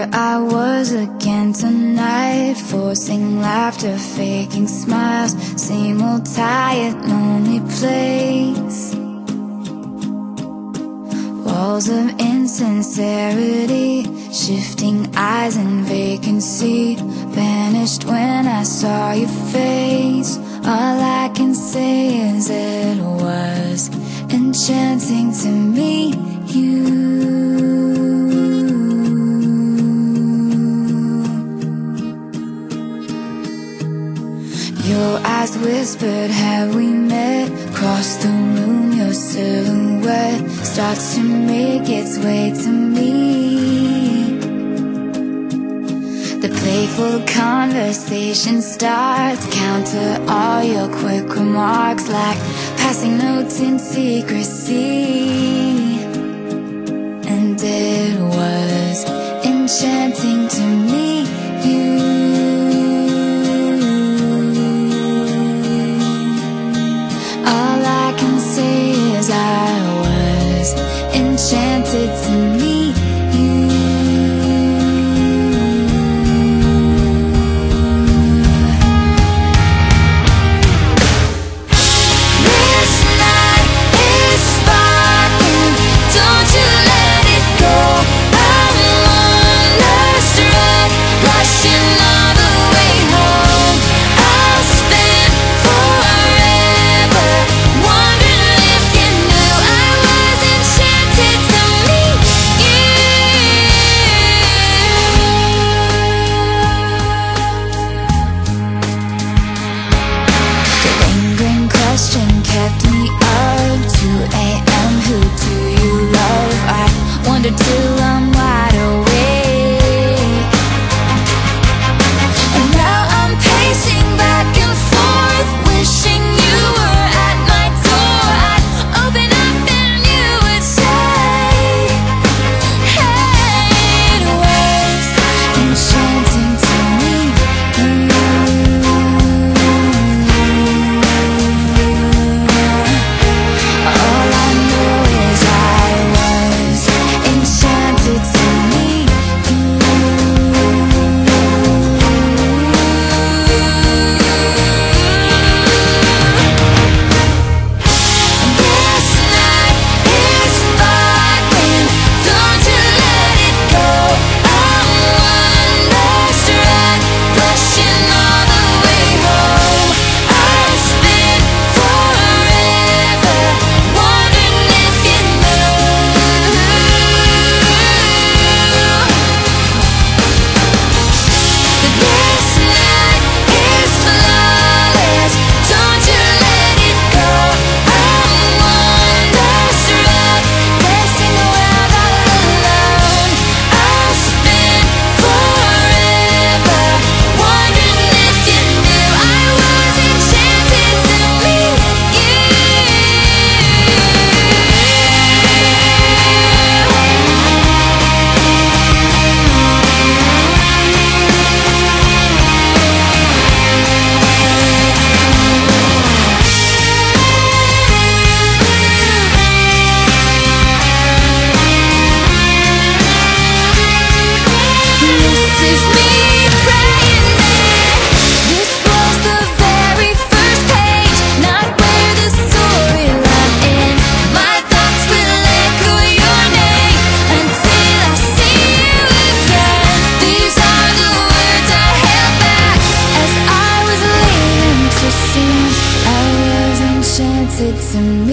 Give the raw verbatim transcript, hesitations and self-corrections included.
Here I was again tonight, forcing laughter, faking smiles. Same old tired, lonely place. Walls of insincerity, shifting eyes and vacancy. Vanished when I saw your face. All I can say is it was enchanting to meet you. Your eyes whispered, have we met? Across the room, your silhouette starts to make its way to me. The playful conversation starts, counter all your quick remarks like passing notes in secrecy. And it was enchanting to meet you. All I can say is I was enchanted to meet you. This night is sparkling, don't you let it go. I'm wonderstruck, rushing all the way home. I'll spend forever wondering if you knew I was enchanted to meet you. The lingering question kept me up. two A M Who do you love? I wonder till I'm wide awake. And now I'm pacing back and forth, wishing you were at my door. I'd open up and you would say, hey, it was enchanting to meet you. All I know is I was enchanted to meet you. This night is sparkling, don't you let it go. I'm wonderstruck, rushing all the way home. I'll spend forever wondering if you knew. This night is flawless, don't you let it go. I'm wonderstruck, racing around all alone. I'll spend forever wondering if you knew I was enchanted to meet you. This is me praying that this was the very first page, not where the storyline ends. My thoughts will echo your name until I see you again. These are the words I held back as I was leaving too soon. I was enchanted to